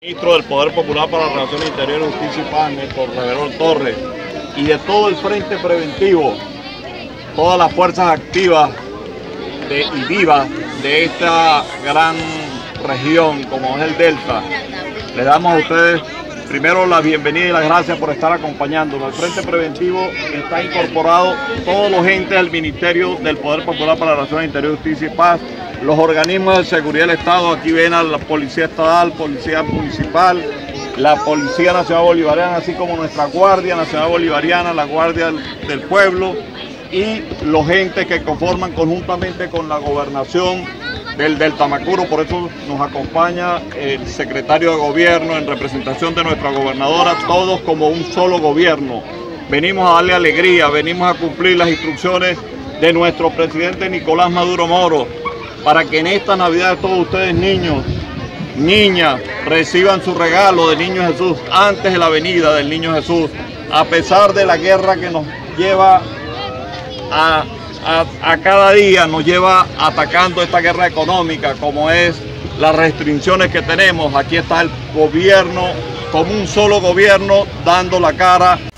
Ministro del Poder Popular para la Relación Interior, Justicia y Paz, Néstor Reverol Torres, y de todo el Frente Preventivo, todas las fuerzas activas y vivas de esta gran región como es el Delta. Le damos a ustedes primero la bienvenida y las gracias por estar acompañándonos. El Frente Preventivo está incorporado todos los entes del Ministerio del Poder Popular para la Relación Interior, Justicia y Paz, los organismos de seguridad del Estado. Aquí ven a la Policía Estatal, Policía Municipal, la Policía Nacional Bolivariana, así como nuestra Guardia Nacional Bolivariana, la Guardia del Pueblo y los entes que conforman conjuntamente con la Gobernación del Delta Macuro. Por eso nos acompaña el secretario de Gobierno en representación de nuestra gobernadora, todos como un solo gobierno. Venimos a darle alegría, venimos a cumplir las instrucciones de nuestro presidente Nicolás Maduro Moro, para que en esta Navidad todos ustedes, niños, niñas, reciban su regalo del Niño Jesús antes de la venida del Niño Jesús, a pesar de la guerra que nos lleva a cada día, nos lleva atacando esta guerra económica, como es las restricciones que tenemos. Aquí está el gobierno, como un solo gobierno, dando la cara